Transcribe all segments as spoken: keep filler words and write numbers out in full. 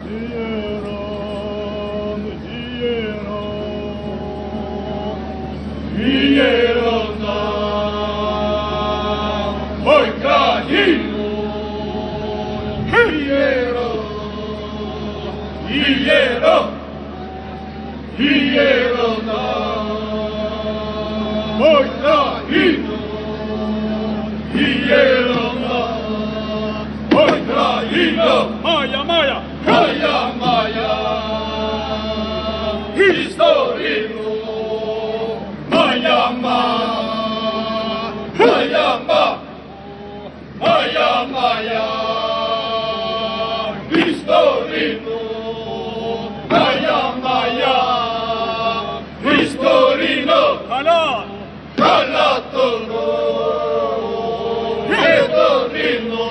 Oj kraljivu, Hijero, Hijero, Hijero nam. Oj kraljivu, Hijero nam. Oj kraljivo, Maja, Maja, Maja, Maja, historinu, Maja, Maja, Maja, Maja. Maja, Maja, historinu, Maja, Maja, historinu, Halat, Halatonu, historinu,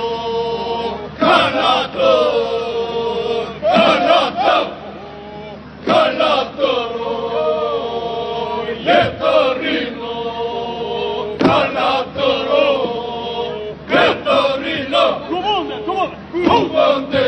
Halaton, Halaton, Halatonu, historinu, Halatonu. Comande, comande! Comande!